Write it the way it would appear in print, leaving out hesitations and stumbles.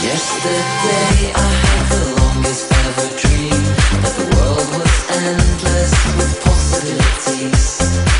Yesterday I had the longest ever dream that the world was endless with possibilities.